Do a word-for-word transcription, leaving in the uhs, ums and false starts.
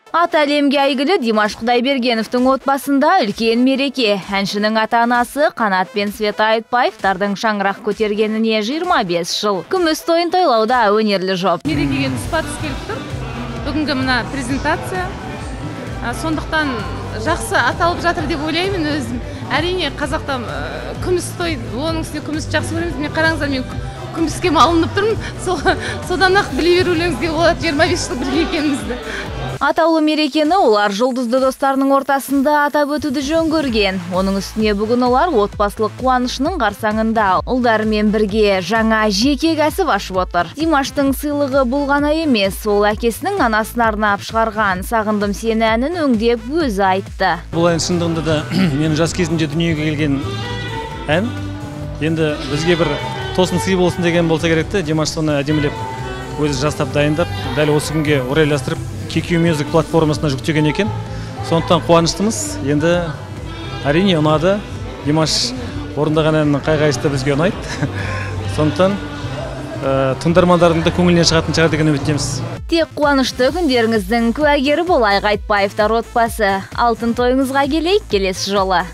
Ата әлемге әйгілі Димаш Құдайбергеновтың отбасында үлкен мереке. Әншінің ата-анасы Қанат пен Света Айтбаевтардың шаңырақ көтергеніне жиырма бес жыл. Күміс тойын тойлауда өнерлі жоп. Мерекеге тұспа-тұс келіп тұр. Бүгінгі мына презентация. Сондықтан жақсы аталып жатыр деп ойлаймын өзім. Әрине қазақта күміс той, оның үстіне күміс жақсы көреміз. Мен қараңыздар, мен күміске малынып тұрмын. Содан ақ біле берулеріңізге болады жиырма бес жыл бірге екенімізді. Атаулы мерекені олар жұлдызды достарының ортасында атап өтуді жөн көрген. Оның үстіне бүгін олар отбасылық қуанышының қарсаңында ұлдарымен бірге жаңа жеке кәсіп ашып отыр. Димаштың сыйлығы бұл ғана емес, ол әкесінің анасына арнап шығарған "Сағындым сені" әнін өңдеп өзі айтты. Бұл ән шындығында да менің жас кезімде дүниеге келген ән. Енді бізге бір тосын сый болсын деген болса керекті. Димаш соны әдемілеп өзі жастап дайындап, дәл осы күнге орайластырып кей кей мюзик платформасына жүктеген екен. Сондықтан қуаныштымыз. Енді әрине ұнады. Димаш орындаған әннің қай-қайсысы да бізге ұнайды. Сондықтан тыңдармандардың да көңілінен шығатын шығар деген үміттеміз. Тек қуанышты күндеріңіздің куәгері болайық Айтбаевтар отбасы. Алтын тойыңызға келейік келесі жолы.